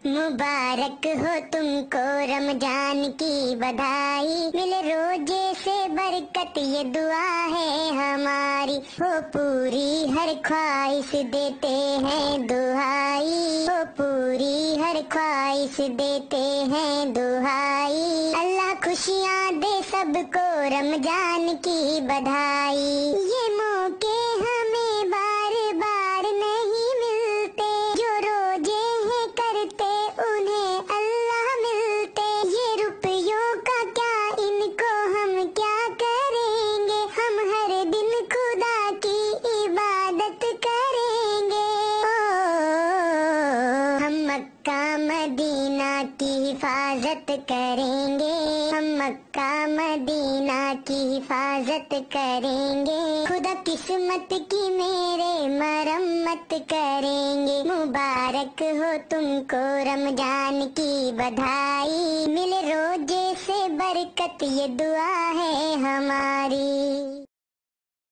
मुबारक हो तुमको रमजान की बधाई, मिले रोजे से बरकत ये दुआ है हमारी। हो पूरी हर ख्वाहिश देते हैं दुहाई, हो पूरी हर ख्वाहिश देते हैं दुहाई। अल्लाह खुशियाँ दे सबको रमजान की बधाई। ये मौके हमें बार बार नहीं मिलते, जो रोजे हैं करते उन्हें अल्लाह मिलते। ये रुपयों का क्या इनको हम क्या करेंगे, हम हर दिन खुदा की इबादत करेंगे। हम मक्का मदीना की हिफाजत करेंगे, हम मक्का मदीना की हिफाजत करेंगे। खुदा किस्मत की मेरे मरम्मत करेंगे। मुबारक हो तुमको रमजान की बधाई, मिले रोजे से बरकत ये दुआ है